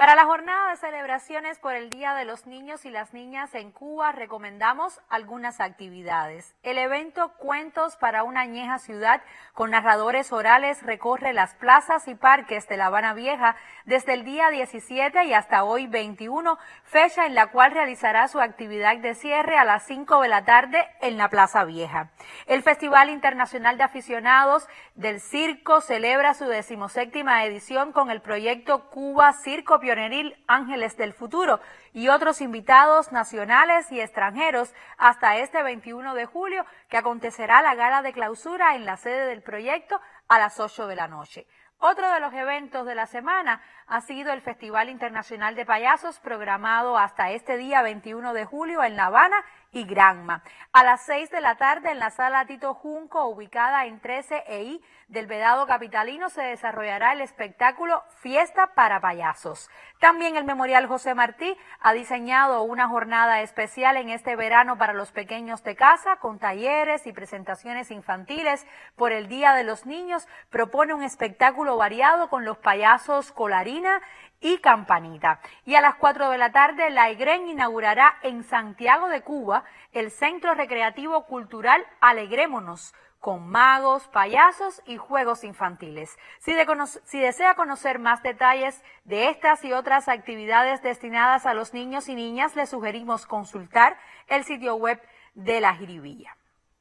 Para la jornada de celebraciones por el Día de los Niños y las Niñas en Cuba, recomendamos algunas actividades. El evento Cuentos para una añeja ciudad, con narradores orales, recorre las plazas y parques de La Habana Vieja desde el día 17 y hasta hoy 21, fecha en la cual realizará su actividad de cierre a las 5 de la tarde en la Plaza Vieja. El Festival Internacional de Aficionados del Circo celebra su 17ª edición con el proyecto Cuba Circo Pioneril Ángeles del Futuro y otros invitados nacionales y extranjeros hasta este 21 de julio, que acontecerá la gala de clausura en la sede del proyecto a las 8 de la noche. Otro de los eventos de la semana ha sido el Festival Internacional de Payasos, programado hasta este día 21 de julio en La Habana y Granma. A las 6 de la tarde en la Sala Tito Junco, ubicada en 13 EI del Vedado Capitalino, se desarrollará el espectáculo Fiesta para Payasos. También el Memorial José Martí ha diseñado una jornada especial en este verano para los pequeños de casa, con talleres y presentaciones infantiles por el Día de los Niños. Propone un espectáculo variado con los payasos Colarina y Campanita. Y a las 4 de la tarde, la IGREN inaugurará en Santiago de Cuba el Centro Recreativo Cultural Alegrémonos, con magos, payasos y juegos infantiles. Si desea conocer más detalles de estas y otras actividades destinadas a los niños y niñas, le sugerimos consultar el sitio web de la Jiribilla.